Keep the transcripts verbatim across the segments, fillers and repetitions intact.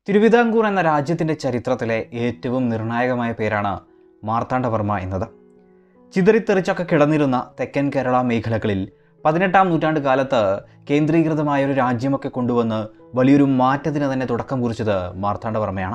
തിരുവിതാംകൂർ എന്ന രാജ്യത്തിൻ്റെ ചരിത്രത്തിലെ ഏറ്റവും നിർണായകമായ പേരാണ് മാർത്താണ്ഡവർമ്മ എന്നത്. ചിതറിത്തെറിച്ചൊക്കെ കിടന്നിരുന്ന തെക്കൻ കേരള മേഖലകളിൽ പതിനെട്ടാം നൂറ്റാണ്ട് കാലത്ത് കേന്ദ്രീകൃതമായൊരു രാജ്യമൊക്കെ കൊണ്ടുവന്ന് വലിയൊരു മാറ്റത്തിന് തന്നെ തുടക്കം കുറിച്ചത് മാർത്താണ്ഡവർമ്മയാണ്.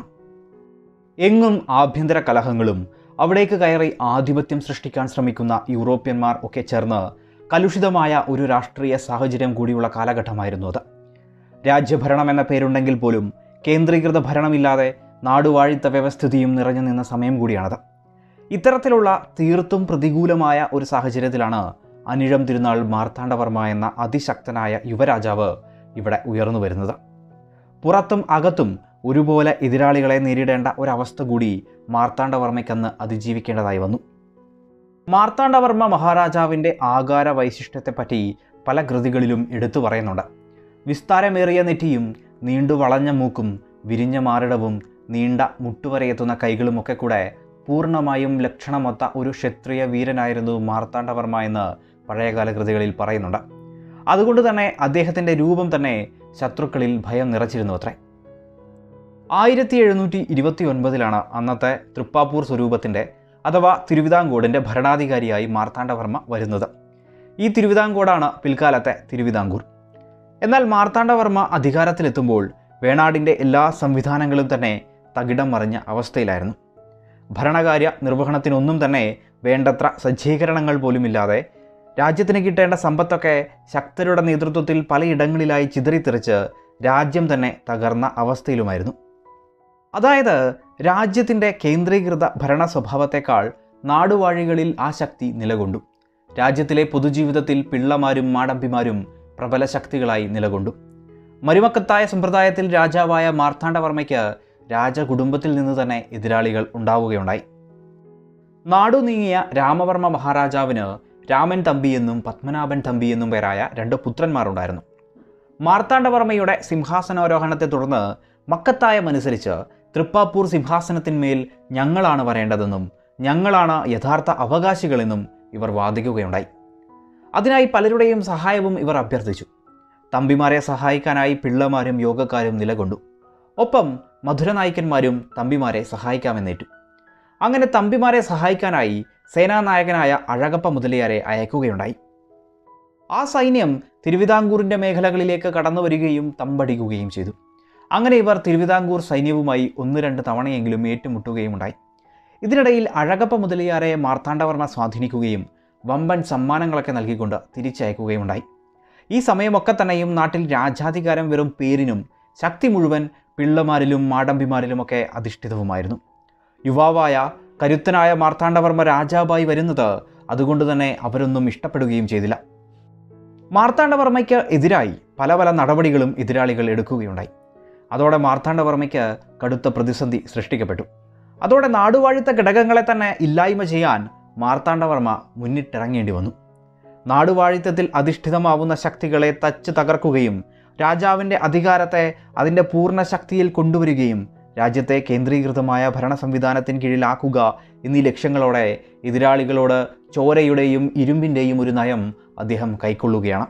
എങ്ങും ആഭ്യന്തര കലഹങ്ങളും അവിടേക്ക് കയറി ആധിപത്യം സൃഷ്ടിക്കാൻ ശ്രമിക്കുന്ന യൂറോപ്യന്മാർ ഒക്കെ ചേർന്ന് കലുഷിതമായ ഒരു രാഷ്ട്രീയ സാഹചര്യം കൂടിയുള്ള കാലഘട്ടമായിരുന്നു അത്. രാജ്യഭരണം എന്ന പേരുണ്ടെങ്കിൽ പോലും കേന്ദ്രീകൃത ഭരണമില്ലാതെ നാടുവാഴിത്ത വ്യവസ്ഥിതിയും നിറഞ്ഞു നിന്ന സമയം കൂടിയാണത്. ഇത്തരത്തിലുള്ള തീർത്തും പ്രതികൂലമായ ഒരു സാഹചര്യത്തിലാണ് അനിഴം തിരുനാൾ മാർത്താണ്ഡവർമ്മ എന്ന അതിശക്തനായ യുവരാജാവ് ഇവിടെ ഉയർന്നു വരുന്നത്. പുറത്തും അകത്തും ഒരുപോലെ എതിരാളികളെ നേരിടേണ്ട ഒരവസ്ഥ കൂടി മാർത്താണ്ഡവർമ്മയ്ക്കന്ന് അതിജീവിക്കേണ്ടതായി വന്നു. മാർത്താണ്ഡവർമ്മ മഹാരാജാവിൻ്റെ ആകാര വൈശിഷ്ട്യത്തെപ്പറ്റി പല കൃതികളിലും എടുത്തു പറയുന്നുണ്ട്. വിസ്താരമേറിയ നെറ്റിയും നീണ്ടു വളഞ്ഞ മൂക്കും വിരിഞ്ഞ മാറിടവും നീണ്ട മുട്ടുവരെയെത്തുന്ന കൈകളുമൊക്കെ കൂടെ പൂർണ്ണമായും ലക്ഷണമൊത്ത ഒരു ക്ഷത്രിയ വീരനായിരുന്നു മാർത്താണ്ഡവർമ്മ എന്ന് പഴയകാല കൃതികളിൽ പറയുന്നുണ്ട്. അതുകൊണ്ട് തന്നെ അദ്ദേഹത്തിൻ്റെ രൂപം തന്നെ ശത്രുക്കളിൽ ഭയം നിറച്ചിരുന്നു അത്രേ. ആയിരത്തി എഴുന്നൂറ്റി ഇരുപത്തി ഒൻപതിലാണ് അന്നത്തെ തൃപ്പാപ്പൂർ സ്വരൂപത്തിൻ്റെ അഥവാ തിരുവിതാംകൂടിൻ്റെ ഭരണാധികാരിയായി മാർത്താണ്ഡവർമ്മ വരുന്നത്. ഈ തിരുവിതാംകൂടാണ് പിൽക്കാലത്തെ തിരുവിതാംകൂർ. എന്നാൽ മാർത്താണ്ഡവർമ്മ അധികാരത്തിലെത്തുമ്പോൾ വേണാടിൻ്റെ എല്ലാ സംവിധാനങ്ങളും തന്നെ തകിടം മറിഞ്ഞ അവസ്ഥയിലായിരുന്നു. ഭരണകാര്യ നിർവഹണത്തിനൊന്നും തന്നെ വേണ്ടത്ര സജ്ജീകരണങ്ങൾ പോലുമില്ലാതെ രാജ്യത്തിന് കിട്ടേണ്ട സമ്പത്തൊക്കെ ശക്തരുടെ നേതൃത്വത്തിൽ പലയിടങ്ങളിലായി ചിതറിത്തെറിച്ച് രാജ്യം തന്നെ തകർന്ന അവസ്ഥയിലുമായിരുന്നു. അതായത് രാജ്യത്തിൻ്റെ കേന്ദ്രീകൃത ഭരണ സ്വഭാവത്തെക്കാൾ നാടുവാഴികളിൽ ആ ശക്തി നിലകൊണ്ടു. രാജ്യത്തിലെ പൊതുജീവിതത്തിൽ പിള്ളമാരും മാടമ്പിമാരും പ്രബല ശക്തികളായി നിലകൊണ്ടു. മരുമക്കത്തായ സമ്പ്രദായത്തിൽ രാജാവായ മാർത്താണ്ഡവർമ്മയ്ക്ക് രാജകുടുംബത്തിൽ നിന്ന് തന്നെ എതിരാളികൾ ഉണ്ടാവുകയുണ്ടായി. നാടു നീങ്ങിയ രാമവർമ്മ മഹാരാജാവിന് രാമൻ തമ്പി എന്നും പത്മനാഭൻ തമ്പി എന്നും പേരായ രണ്ട് പുത്രന്മാരുണ്ടായിരുന്നു. മാർത്താണ്ഡവർമ്മയുടെ സിംഹാസനാരോഹണത്തെ തുടർന്ന് മക്കത്തായമനുസരിച്ച് തൃപ്പാപ്പൂർ സിംഹാസനത്തിന്മേൽ ഞങ്ങളാണ് വരേണ്ടതെന്നും ഞങ്ങളാണ് യഥാർത്ഥ അവകാശികളെന്നും ഇവർ വാദിക്കുകയുണ്ടായി. അതിനായി പലരുടെയും സഹായവും ഇവർ അഭ്യർത്ഥിച്ചു. തമ്പിമാരെ സഹായിക്കാനായി പിള്ളമാരും യോഗക്കാരും നിലകൊണ്ടു. ഒപ്പം മധുരനായകന്മാരും തമ്പിമാരെ സഹായിക്കാമെന്നേറ്റു. അങ്ങനെ തമ്പിമാരെ സഹായിക്കാനായി സേനാനായകനായ അഴകപ്പ മുതലിയാരെ അയക്കുകയുണ്ടായി. ആ സൈന്യം തിരുവിതാംകൂറിൻ്റെ മേഖലകളിലേക്ക് കടന്നു വരികയും തമ്പടിക്കുകയും ചെയ്തു. അങ്ങനെ ഇവർ തിരുവിതാംകൂർ സൈന്യവുമായി ഒന്ന് രണ്ട് തവണയെങ്കിലും ഏറ്റുമുട്ടുകയും ഉണ്ടായി. ഇതിനിടയിൽ അഴകപ്പ മുതലിയാരെ മാർത്താണ്ഡവർമ്മ സ്വാധീനിക്കുകയും വമ്പൻ സമ്മാനങ്ങളൊക്കെ നൽകിക്കൊണ്ട് തിരിച്ചയക്കുകയുണ്ടായി. ഈ സമയമൊക്കെ തന്നെയും നാട്ടിൽ രാജാധികാരം വെറും പേരിനും ശക്തി മുഴുവൻ പിള്ളമാരിലും മാടമ്പിമാരിലുമൊക്കെ അധിഷ്ഠിതവുമായിരുന്നു. യുവാവായ കരുത്തനായ മാർത്താണ്ഡവർമ്മ രാജാവായി വരുന്നത് അതുകൊണ്ട് തന്നെ അവരൊന്നും ഇഷ്ടപ്പെടുകയും ചെയ്തില്ല. മാർത്താണ്ഡവർമ്മയ്ക്ക് എതിരായി പല പല നടപടികളും എതിരാളികൾ എടുക്കുകയുണ്ടായി. അതോടെ മാർത്താണ്ഡവർമ്മയ്ക്ക് കടുത്ത പ്രതിസന്ധി സൃഷ്ടിക്കപ്പെട്ടു. അതോടെ നാടുവാഴിത്ത ഘടകങ്ങളെ തന്നെ ഇല്ലായ്മ ചെയ്യാൻ മാർത്താണ്ഡവർമ്മ മുന്നിട്ടിറങ്ങേണ്ടി വന്നു. നാടുവാഴിത്തത്തിൽ അധിഷ്ഠിതമാവുന്ന ശക്തികളെ തച്ച് തകർക്കുകയും രാജാവിൻ്റെ അധികാരത്തെ അതിൻ്റെ പൂർണ്ണ ശക്തിയിൽ കൊണ്ടുവരികയും രാജ്യത്തെ കേന്ദ്രീകൃതമായ ഭരണ സംവിധാനത്തിന് കീഴിലാക്കുക എന്നീ ലക്ഷ്യങ്ങളോടെ എതിരാളികളോട് ചോരയുടെയും ഇരുമ്പിൻ്റെയും ഒരു നയം അദ്ദേഹം കൈക്കൊള്ളുകയാണ്.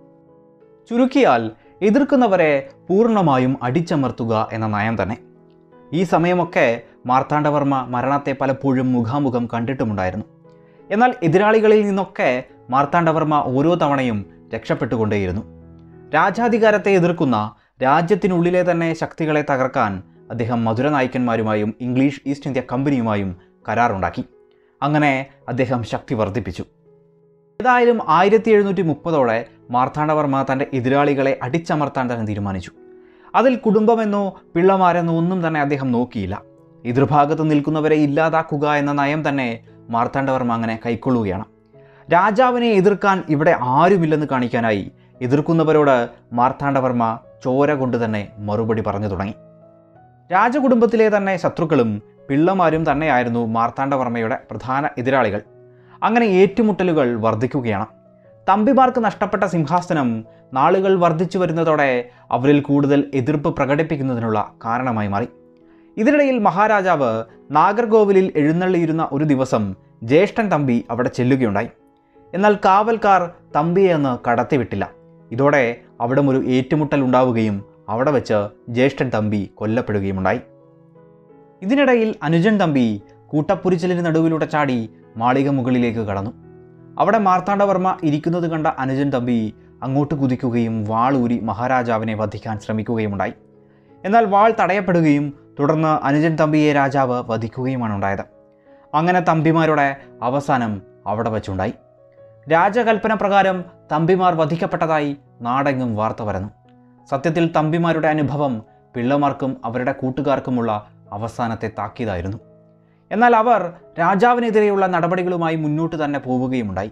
ചുരുക്കിയാൽ എതിർക്കുന്നവരെ പൂർണ്ണമായും അടിച്ചമർത്തുക എന്ന നയം തന്നെ. ഈ സമയമൊക്കെ മാർത്താണ്ഡവർമ്മ മരണത്തെ പലപ്പോഴും മുഖാമുഖം കണ്ടിട്ടുമുണ്ടായിരുന്നു. എന്നാൽ എതിരാളികളിൽ നിന്നൊക്കെ മാർത്താണ്ഡവർമ്മ ഓരോ തവണയും രക്ഷപ്പെട്ടുകൊണ്ടേയിരുന്നു. രാജാധികാരത്തെ എതിർക്കുന്ന രാജ്യത്തിനുള്ളിലെ തന്നെ ശക്തികളെ തകർക്കാൻ അദ്ദേഹം മധുരനായകന്മാരുമായും ഇംഗ്ലീഷ് ഈസ്റ്റ് ഇന്ത്യ കമ്പനിയുമായും കരാറുണ്ടാക്കി. അങ്ങനെ അദ്ദേഹം ശക്തി വർദ്ധിപ്പിച്ചു. ഏതായാലും ആയിരത്തി എഴുന്നൂറ്റി മുപ്പതോടെ മാർത്താണ്ഡവർമ്മ തൻ്റെ എതിരാളികളെ അടിച്ചമർത്താൻ തന്നെ തീരുമാനിച്ചു. അതിൽ കുടുംബമെന്നോ പിള്ളമാരെന്നോ ഒന്നും തന്നെ അദ്ദേഹം നോക്കിയില്ല. എതിർഭാഗത്ത് നിൽക്കുന്നവരെ ഇല്ലാതാക്കുക എന്ന നയം തന്നെ മാർത്താണ്ഡവർമ്മ അങ്ങനെ കൈക്കൊള്ളുകയാണ്. രാജാവിനെ എതിർക്കാൻ ഇവിടെ ആരുമില്ലെന്ന് കാണിക്കാനായി എതിർക്കുന്നവരോട് മാർത്താണ്ഡവർമ്മ ചോര കൊണ്ട് തന്നെ മറുപടി പറഞ്ഞു തുടങ്ങി. രാജകുടുംബത്തിലെ തന്നെ ശത്രുക്കളും പിള്ളമാരും തന്നെയായിരുന്നു മാർത്താണ്ഡവർമ്മയുടെ പ്രധാന എതിരാളികൾ. അങ്ങനെ ഏറ്റുമുട്ടലുകൾ വർദ്ധിക്കുകയാണ്. തമ്പിമാർക്ക് നഷ്ടപ്പെട്ട സിംഹാസനം നാളുകൾ വർദ്ധിച്ചു വരുന്നതോടെ അവരിൽ കൂടുതൽ എതിർപ്പ് പ്രകടിപ്പിക്കുന്നതിനുള്ള കാരണമായി മാറി. ഇതിനിടയിൽ മഹാരാജാവ് നാഗർകോവിലിൽ എഴുന്നള്ളിയിരുന്ന ഒരു ദിവസം ജ്യേഷ്ഠൻ തമ്പി അവിടെ ചെല്ലുകയുണ്ടായി. എന്നാൽ കാവൽക്കാർ തമ്പിയെ അന്ന് കടത്തിവിട്ടില്ല. ഇതോടെ അവിടം ഒരു ഏറ്റുമുട്ടൽ ഉണ്ടാവുകയും അവിടെ വെച്ച് ജ്യേഷ്ഠൻ തമ്പി കൊല്ലപ്പെടുകയുമുണ്ടായി. ഇതിനിടയിൽ അനുജൻ തമ്പി കൂട്ടപ്പുരിച്ചിലിന് നടുവിലൂടെ ചാടി മാളിക മുകളിലേക്ക് കടന്നു. അവിടെ മാർത്താണ്ഡവർമ്മ ഇരിക്കുന്നത് കണ്ട അനുജൻ തമ്പി അങ്ങോട്ട് കുതിക്കുകയും വാളൂരി മഹാരാജാവിനെ വധിക്കാൻ ശ്രമിക്കുകയുമുണ്ടായി. എന്നാൽ വാൾ തടയപ്പെടുകയും തുടർന്ന് അനുജൻ തമ്പിയെ രാജാവ് വധിക്കുകയുമാണ് ഉണ്ടായത്. അങ്ങനെ തമ്പിമാരുടെ അവസാനം അവിടെ വച്ചുണ്ടായി. രാജകൽപ്പന പ്രകാരം തമ്പിമാർ വധിക്കപ്പെട്ടതായി നാടെങ്ങും വാർത്ത വരുന്നു. സത്യത്തിൽ തമ്പിമാരുടെ അനുഭവം പിള്ളമാർക്കും അവരുടെ കൂട്ടുകാർക്കുമുള്ള അവസാനത്തെ താക്കീതായിരുന്നു. എന്നാൽ അവർ രാജാവിനെതിരെയുള്ള നടപടികളുമായി മുന്നോട്ട് തന്നെ പോവുകയുമുണ്ടായി.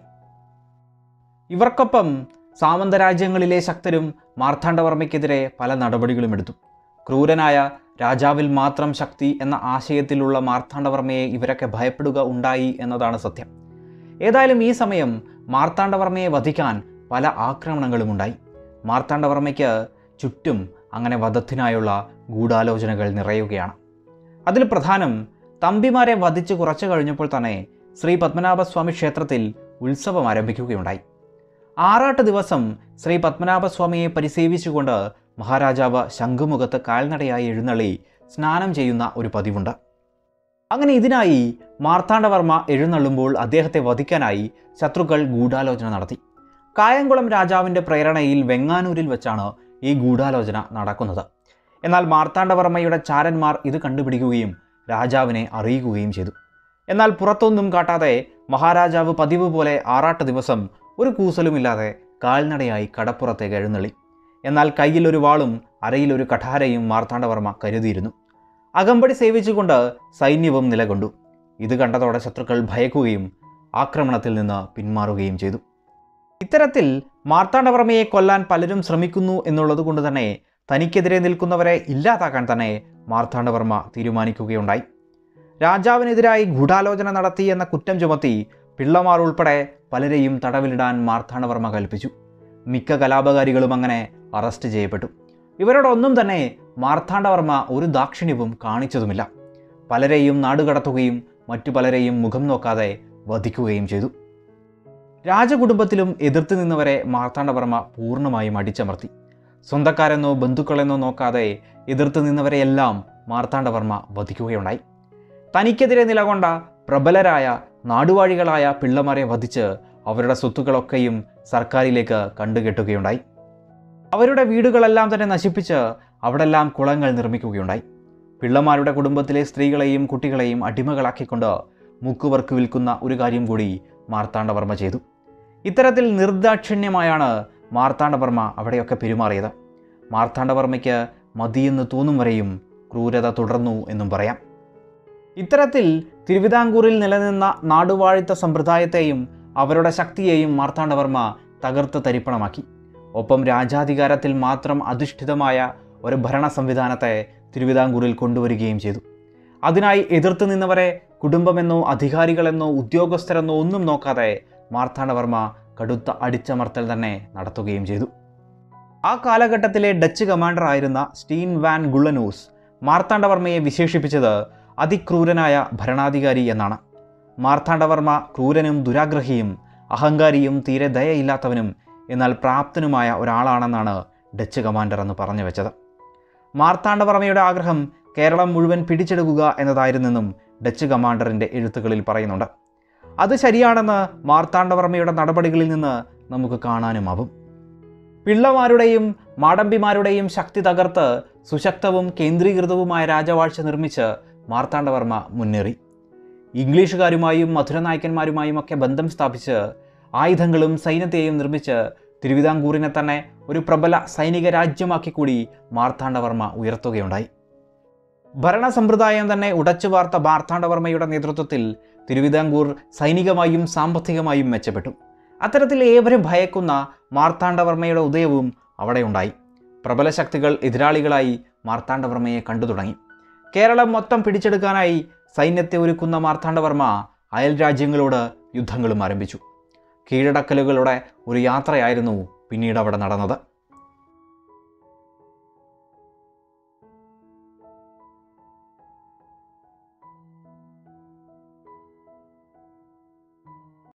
ഇവർക്കൊപ്പം സാമന്തരാജ്യങ്ങളിലെ ശക്തരും മാർത്താണ്ഡവർമ്മയ്ക്കെതിരെ പല നടപടികളും എടുത്തു. ക്രൂരനായ രാജാവിൽ മാത്രം ശക്തി എന്ന ആശയത്തിലുള്ള മാർത്താണ്ഡവർമ്മയെ ഇവരൊക്കെ ഭയപ്പെടുക ഉണ്ടായി എന്നതാണ് സത്യം. ഏതായാലും ഈ സമയം മാർത്താണ്ഡവർമ്മയെ വധിക്കാൻ പല ആക്രമണങ്ങളുമുണ്ടായി. മാർത്താണ്ഡവർമ്മയ്ക്ക് ചുറ്റും അങ്ങനെ വധത്തിനായുള്ള ഗൂഢാലോചനകൾ നിറയുകയാണ്. അതിൽ പ്രധാനം തമ്പിമാരെ വധിച്ച് കുറച്ചു കഴിഞ്ഞപ്പോൾ തന്നെ ശ്രീ പത്മനാഭസ്വാമി ക്ഷേത്രത്തിൽ ഉത്സവം ആരംഭിക്കുകയുണ്ടായി. ആറാട്ട് ദിവസം ശ്രീ പത്മനാഭസ്വാമിയെ പരിസേവിച്ചുകൊണ്ട് മഹാരാജാവ് ശംഖുമുഖത്ത് കാൽനടയായി എഴുന്നള്ളി സ്നാനം ചെയ്യുന്ന ഒരു പതിവുണ്ട്. അങ്ങനെ ഇതിനായി മാർത്താണ്ഡവർമ്മ എഴുന്നള്ളുമ്പോൾ അദ്ദേഹത്തെ വധിക്കാനായി ശത്രുക്കൾ ഗൂഢാലോചന നടത്തി. കായംകുളം രാജാവിൻ്റെ പ്രേരണയിൽ വെങ്ങാനൂരിൽ വെച്ചാണ് ഈ ഗൂഢാലോചന നടക്കുന്നത്. എന്നാൽ മാർത്താണ്ഡവർമ്മയുടെ ചാരന്മാർ ഇത് കണ്ടുപിടിക്കുകയും രാജാവിനെ അറിയിക്കുകയും ചെയ്തു. എന്നാൽ പുറത്തൊന്നും കാട്ടാതെ മഹാരാജാവ് പതിവ് പോലെ ആറാട്ട് ദിവസം ഒരു കൂസലുമില്ലാതെ കാൽനടയായി കടപ്പുറത്തേക്ക് എഴുന്നള്ളി. എന്നാൽ കയ്യിലൊരു വാളും അരയിലൊരു കഠാരയും മാർത്താണ്ഡവർമ്മ കരുതിയിരുന്നു. അകമ്പടി സേവിച്ചുകൊണ്ട് സൈന്യവും നിലകൊണ്ടു. ഇത് കണ്ടതോടെ ശത്രുക്കൾ ഭയക്കുകയും ആക്രമണത്തിൽ നിന്ന് പിന്മാറുകയും ചെയ്തു. ഇത്തരത്തിൽ മാർത്താണ്ഡവർമ്മയെ കൊല്ലാൻ പലരും ശ്രമിക്കുന്നു എന്നുള്ളത് കൊണ്ട് തന്നെ തനിക്കെതിരെ നിൽക്കുന്നവരെ ഇല്ലാതാക്കാൻ തന്നെ മാർത്താണ്ഡവർമ്മ തീരുമാനിക്കുകയുണ്ടായി. രാജാവിനെതിരായി ഗൂഢാലോചന നടത്തി എന്ന കുറ്റം ചുമത്തി പിള്ളമാർ ഉൾപ്പെടെ പലരെയും തടവിലിടാൻ മാർത്താണ്ഡവർമ്മ കൽപ്പിച്ചു. മിക്ക കലാപകാരികളും അങ്ങനെ അറസ്റ്റ് ചെയ്യപ്പെട്ടു. ഇവരോടൊന്നും തന്നെ മാർത്താണ്ഡവർമ്മ ഒരു ദാക്ഷിണ്യവും കാണിച്ചതുമില്ല. പലരെയും നാടുകടത്തുകയും മറ്റു പലരെയും മുഖം നോക്കാതെ വധിക്കുകയും ചെയ്തു. രാജകുടുംബത്തിലും എതിർത്ത് നിന്നവരെ മാർത്താണ്ഡവർമ്മ പൂർണ്ണമായും അടിച്ചമർത്തി. സ്വന്തക്കാരെന്നോ ബന്ധുക്കളെന്നോ നോക്കാതെ എതിർത്ത് നിന്നവരെയെല്ലാം മാർത്താണ്ഡവർമ്മ വധിക്കുകയുണ്ടായി. തനിക്കെതിരെ നിലകൊണ്ട പ്രബലരായ നാടുവാഴികളായ പിള്ളമാരെ വധിച്ച് അവരുടെ സ്വത്തുക്കളൊക്കെയും സർക്കാരിലേക്ക് കണ്ടുകെട്ടുകയുണ്ടായി. അവരുടെ വീടുകളെല്ലാം തന്നെ നശിപ്പിച്ച് അവിടെല്ലാം കുളങ്ങൾ നിർമ്മിക്കുകയുണ്ടായി. പിള്ളമാരുടെ കുടുംബത്തിലെ സ്ത്രീകളെയും കുട്ടികളെയും അടിമകളാക്കിക്കൊണ്ട് മുക്കുവർക്ക് വിൽക്കുന്ന ഒരു കാര്യം കൂടി മാർത്താണ്ഡവർമ്മ ചെയ്തു. ഇത്തരത്തിൽ നിർദാക്ഷിണ്യമായാണ് മാർത്താണ്ഡവർമ്മ അവിടെയൊക്കെ പെരുമാറിയത്. മാർത്താണ്ഡവർമ്മയ്ക്ക് മതിയെന്ന് തോന്നും വരെയും ക്രൂരത തുടർന്നു എന്നും പറയാം. ഇത്തരത്തിൽ തിരുവിതാംകൂറിൽ നിലനിന്ന നാടുവാഴിത്ത സമ്പ്രദായത്തെയും അവരുടെ ശക്തിയെയും മാർത്താണ്ഡവർമ്മ തകർത്ത് തരിപ്പണമാക്കി. ഒപ്പം രാജാധികാരത്തിൽ മാത്രം അധിഷ്ഠിതമായ ഒരു ഭരണ സംവിധാനത്തെ തിരുവിതാംകൂറിൽ കൊണ്ടുവരികയും ചെയ്തു. അതിനായി എതിർത്ത് നിന്നവരെ കുടുംബമെന്നോ അധികാരികളെന്നോ ഉദ്യോഗസ്ഥരെന്നോ ഒന്നും നോക്കാതെ മാർത്താണ്ഡവർമ്മ കടുത്ത അടിച്ചമർത്തൽ തന്നെ നടത്തുകയും ചെയ്തു. ആ കാലഘട്ടത്തിലെ ഡച്ച് കമാൻഡർ ആയിരുന്ന സ്റ്റീൻ വാൻ ഗുള്ളനൂസ് മാർത്താണ്ഡവർമ്മയെ വിശേഷിപ്പിച്ചത് അതിക്രൂരനായ ഭരണാധികാരി എന്നാണ്. മാർത്താണ്ഡവർമ്മ ക്രൂരനും ദുരാഗ്രഹിയും അഹങ്കാരിയും തീരെ ദയയില്ലാത്തവനും എന്നാൽ പ്രാപ്തനുമായ ഒരാളാണെന്നാണ് ഡച്ച് കമാൻഡർ എന്ന് പറഞ്ഞു വെച്ചത്. മാർത്താണ്ഡവർമ്മയുടെ ആഗ്രഹം കേരളം മുഴുവൻ പിടിച്ചെടുക്കുക എന്നതായിരുന്നെന്നും ഡച്ച് കമാൻഡറിൻ്റെ എഴുത്തുകളിൽ പറയുന്നുണ്ട്. അത് ശരിയാണെന്ന് മാർത്താണ്ഡവർമ്മയുടെ നടപടികളിൽ നിന്ന് നമുക്ക് കാണാനുമാവും. പിള്ളമാരുടെയും മാടമ്പിമാരുടെയും ശക്തി തകർത്ത് സുശക്തവും കേന്ദ്രീകൃതവുമായ രാജവാഴ്ച നിർമ്മിച്ച് മാർത്താണ്ഡവർമ്മ മുന്നേറി. ഇംഗ്ലീഷുകാരുമായും മധുരനായകന്മാരുമായും ഒക്കെ ബന്ധം സ്ഥാപിച്ച് ആയുധങ്ങളും സൈന്യത്തെയും നിർമ്മിച്ച് തിരുവിതാംകൂറിനെ തന്നെ ഒരു പ്രബല സൈനിക രാജ്യമാക്കി കൂടി മാർത്താണ്ഡവർമ്മ ഉയർത്തുകയുണ്ടായി. ഭരണസമ്പ്രദായം തന്നെ ഉടച്ചു വാർത്ത മാർത്താണ്ഡവർമ്മയുടെ നേതൃത്വത്തിൽ തിരുവിതാംകൂർ സൈനികമായും സാമ്പത്തികമായും മെച്ചപ്പെട്ടു. അത്തരത്തിൽ ഏവരും ഭയക്കുന്ന മാർത്താണ്ഡവർമ്മയുടെ ഉദയവും അവിടെ ഉണ്ടായി. പ്രബല ശക്തികൾ എതിരാളികളായി മാർത്താണ്ഡവർമ്മയെ കണ്ടു തുടങ്ങി. കേരളം മൊത്തം പിടിച്ചെടുക്കാനായി സൈന്യത്തെ ഒരുക്കുന്ന മാർത്താണ്ഡവർമ്മ അയൽ രാജ്യങ്ങളോട് യുദ്ധങ്ങളും ആരംഭിച്ചു. കീഴടക്കലുകളുടെ ഒരു യാത്രയായിരുന്നു പിന്നീട് അവിടെ നടന്നത്.